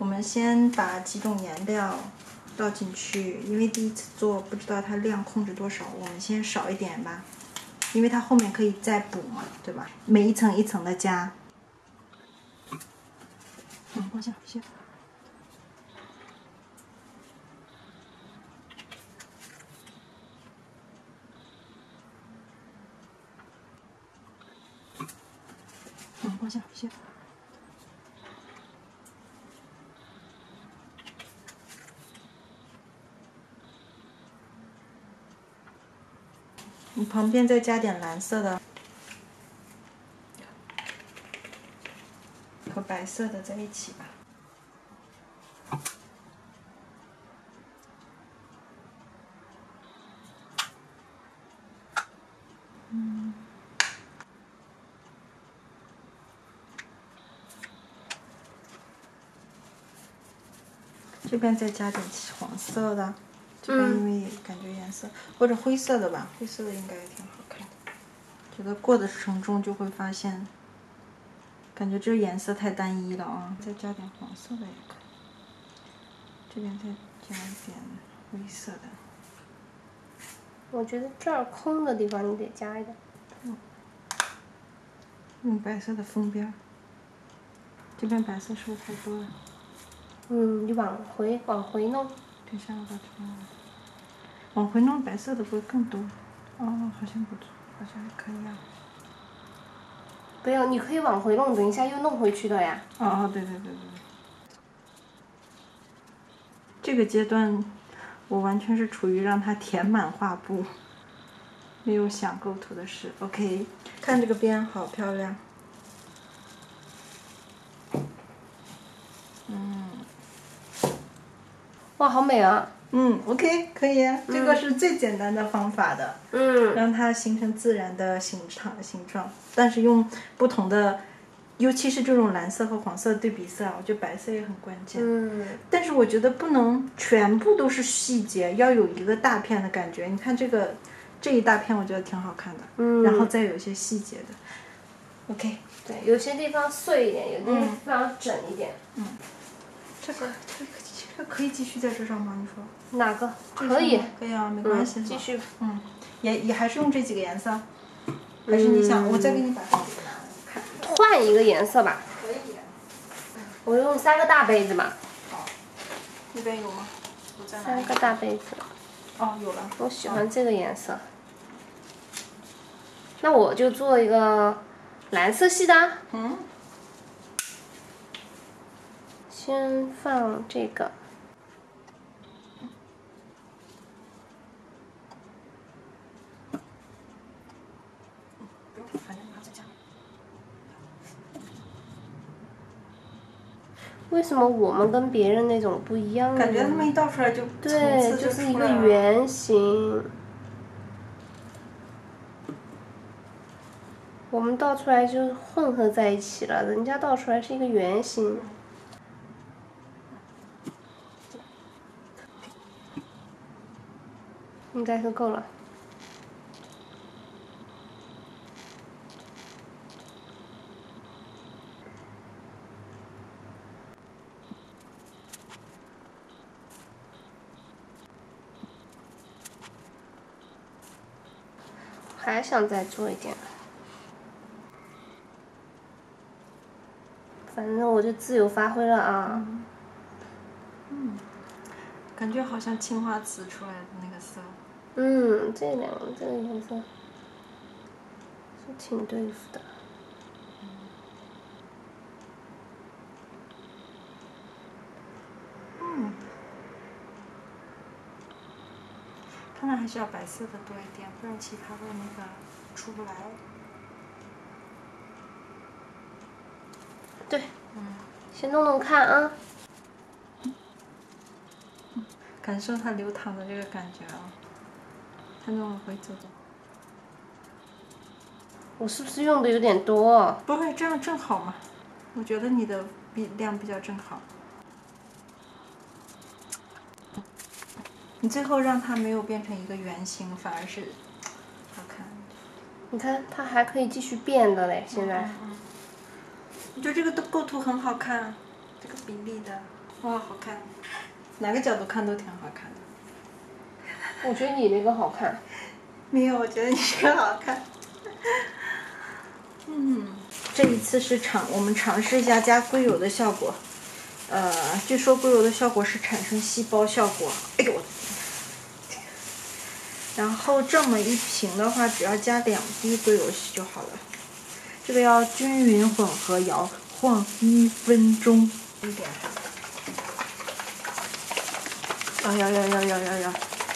我们先把几种颜料倒进去，因为第一次做不知道它量控制多少，我们先少一点吧，因为它后面可以再补嘛，对吧？每一层一层的加。往下，行。往下，行。你旁边再加点蓝色的，和白色的在一起吧。这边再加点黄色的，这边因为感觉颜色、或者灰色的吧，灰色的应该也挺好看的。觉得过的程中就会发现，感觉这颜色太单一了啊，再加点黄色的也可以。这边再加一点灰色的。 我觉得这儿空的地方你得加一点。 用白色的封边。这边白色是不是太多了？ 你往回弄。 等一下，我把这边往回弄，白色的不会更多？哦，好像不错，好像还可以啊。 不要，你可以往回弄，等一下又弄回去的呀。 哦，对。这个阶段，我完全是处于让它填满画布，没有想构图的事。OK， 看这个边好漂亮。 哇，好美啊！ OK， 可以啊，这个是最简单的方法的。让它形成自然的形状，但是用不同的，尤其是这种蓝色和黄色的对比色啊，我觉得白色也很关键。但是我觉得不能全部都是细节，要有一个大片的感觉。你看这一大片，我觉得挺好看的。然后再有一些细节的。OK。 对，有些地方碎一点，有些地方整一点。 这个可以继续在这上吗？你说？ 哪个？可以。 可以啊，没关系。 继续。 也还是用这几个颜色，还是你想我再给你把这个拿来看？ 换一个颜色吧。 可以。 我用3个大杯子嘛。 好。那边有吗 ？3个大杯子。 哦，有了。 我喜欢这个颜色。那我就做一个蓝色系的。先放这个。为什么我们跟别人那种不一样呢？ 感觉他们一倒出来就对，就是一个圆形。我们倒出来就混合在一起了，人家倒出来是一个圆形。应该是够了。还想再做一点。反正我就自由发挥了啊。 感觉好像青花瓷出来的那个色。 这个颜色是挺对付的。 看来还是要白色的多一点，不然其他的那个出不来。 对。先弄弄看啊。 感受它流淌的这个感觉啊。它弄往回走。 我是不是用的有点多？ 不会，这样正好嘛。我觉得你的量比较正好。你最后让它没有变成一个圆形，反而是好看。 你看，它还可以继续变的嘞，现在。 我觉得这个构图很好看，这个比例的。 哇，好看，哪个角度看都挺好看的。 我觉得你那个好看。 没有，我觉得你这个好看。这一次是我们尝试一下加硅油的效果。据说硅油的效果是产生细胞效果。哎呦我的天！然后这么一瓶的话，只要加2滴硅油就好了。这个要均匀混合，摇晃1分钟。一点。要。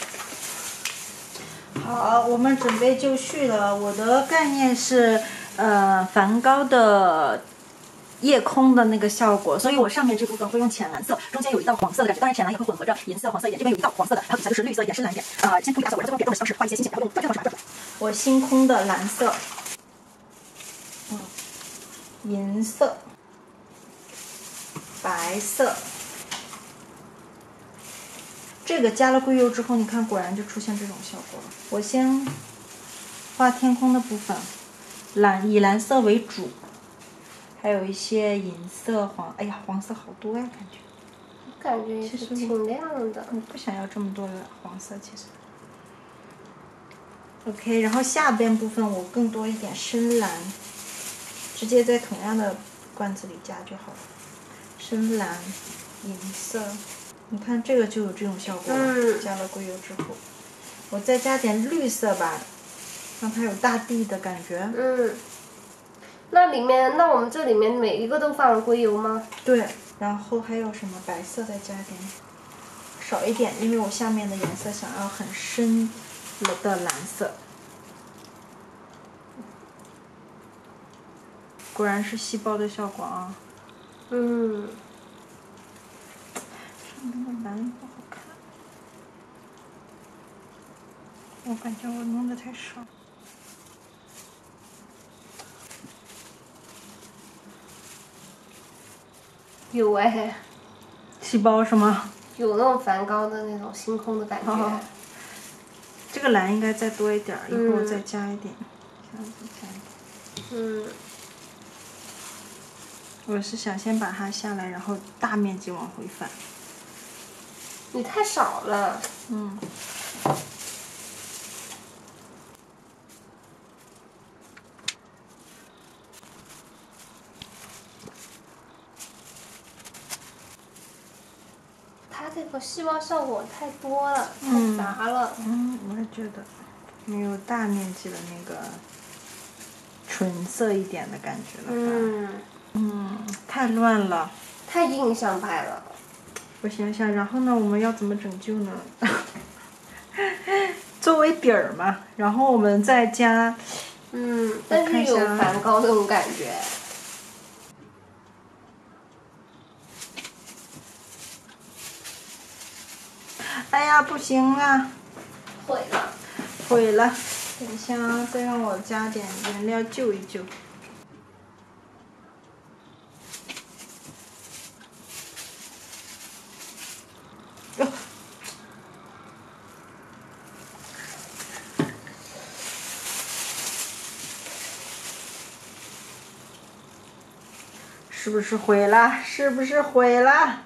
好，我们准备就绪了。我的概念是，梵高的夜空的那个效果，所以我上面这部分会用浅蓝色，中间有一道黄色的感觉，当然浅蓝也会混合着银色、黄色一点，这边有一道黄色的，还有底下就是绿色，也是蓝一点。先涂颜色，我是用别动的方式画一些星星，然后用转圈的方式。我星空的蓝色，银色，白色。这个加了硅油之后，你看果然就出现这种效果了。我先画天空的部分，以蓝色为主，还有一些银色、哎呀，黄色好多呀，感觉。 感觉也是挺亮的。 我不想要这么多的黄色，其实。OK， 然后下边部分我更多一点深蓝，直接在同样的罐子里加就好了。深蓝、银色。你看这个就有这种效果了，加了硅油之后，我再加点绿色吧，让它有大地的感觉。 那我们这里面每一个都放了硅油吗？ 对，然后还有什么白色再加点，少一点，因为我下面的颜色想要很深的蓝色。果然是细胞的效果啊。那个蓝不好看，我感觉我弄得太少。 有哎。 细胞是吗？ 有那种梵高的那种星空的感觉。 这个蓝应该再多一点，一会儿我再加一点。我是想先把它下来，然后大面积往回翻。 你太少了。它这个细胞效果太多了，太杂了。 我也觉得没有大面积的那个纯色一点的感觉了。太乱了， 太印象派了。 我想想，然后呢，我们要怎么拯救呢？作为底儿嘛，然后我们再加。 但是有梵高那种感觉。 哎呀，不行啊！毁了！等一下啊，再让我加点颜料救一救。是不是毁了？是不是毁了？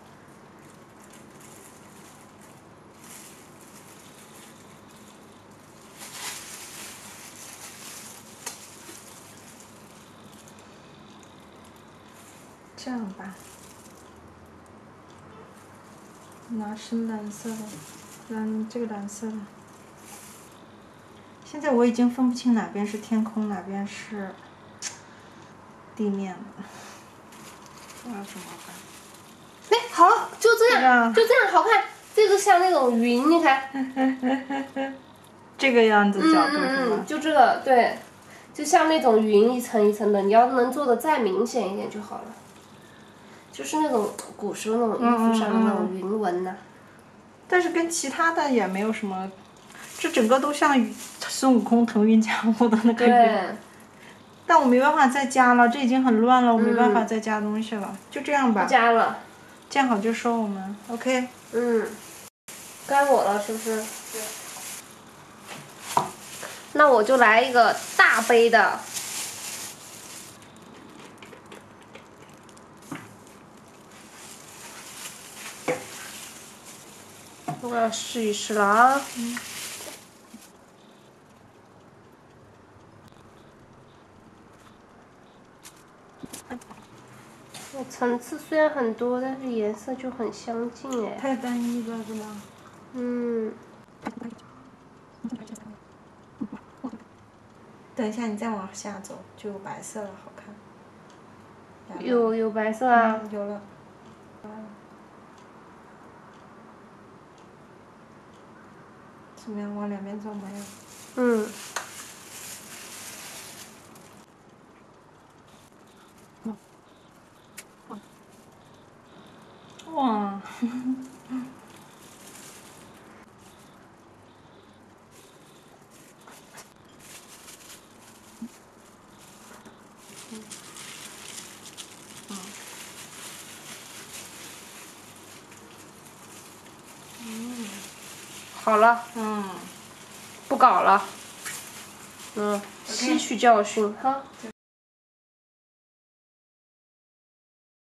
这样吧，拿深蓝色的，这个蓝色的。现在我已经分不清哪边是天空，哪边是地面了。我要怎么办？ 好，就这样，好看。这个像那种云，你看。 这个样子角度是吗？ 就这个，对，就像那种云一层一层的，你要能做的再明显一点就好了。就是那种古时候那种衣服上的那种云纹呐。 但是跟其他的也没有什么，这整个都像孙悟空腾云驾雾的那个云。但我没办法再加了，这已经很乱了，我没办法再加东西了，就这样吧。 不加了。 见好就收，我们 OK。 该我了，是不是？对。那我就来一个大杯的。 我要试一试了啊。层次虽然很多，但是颜色就很相近哎。 太单一了，是吗？等一下，你再往下走，就有白色了，好看。 有白色啊。 有了。怎么样？往两边走没有？哇！ 好了。不搞了。吸取教训哈。